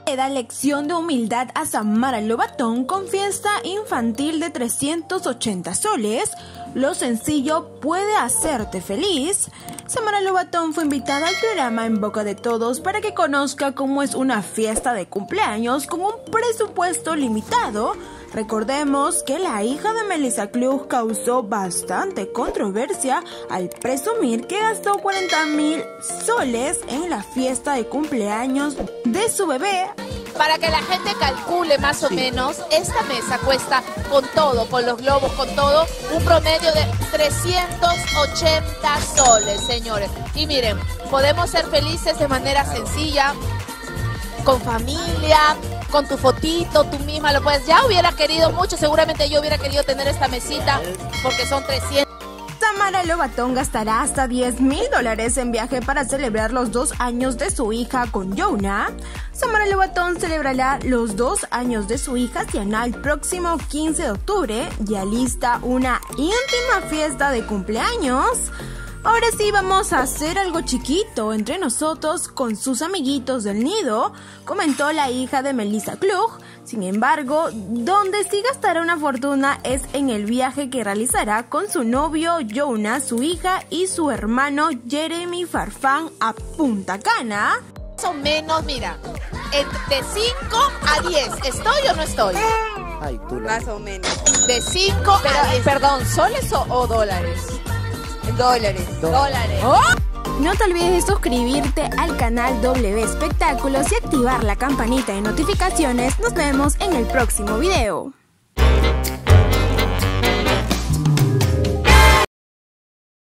Le da lección de humildad a Samara Lobatón con fiesta infantil de 380 soles. Lo sencillo puede hacerte feliz. Samara Lobatón fue invitada al programa En Boca de Todos para que conozca cómo es una fiesta de cumpleaños con un presupuesto limitado. Recordemos que la hija de Melissa Klug causó bastante controversia al presumir que gastó 40.000 soles en la fiesta de cumpleaños de su bebé. Para que la gente calcule más o menos, esta mesa cuesta con todo, con los globos, con todo, un promedio de 380 soles, señores. Y miren, podemos ser felices de manera sencilla, con familia, con tu fotito, tú misma lo puedes. Ya hubiera querido mucho, seguramente yo hubiera querido tener esta mesita, porque son 300. Samara Lobatón gastará hasta $10.000 en viaje para celebrar los 2 años de su hija con Jonah. Samara Lobatón celebrará los 2 años de su hija Siana el próximo 15 de octubre y alista una íntima fiesta de cumpleaños. Ahora sí vamos a hacer algo chiquito entre nosotros con sus amiguitos del nido, comentó la hija de Melissa Klug. Sin embargo, donde sí gastará una fortuna es en el viaje que realizará con su novio Jonah, su hija y su hermano Jeremy Farfán a Punta Cana. Más o menos, mira, de 5 a 10, ¿estoy o no estoy? Ay, tú Más o menos. De 5 a 10. Perdón, ¿soles o dólares? Dólares. ¡Oh! No te olvides de suscribirte al canal W Espectáculos y activar la campanita de notificaciones. Nos vemos en el próximo video.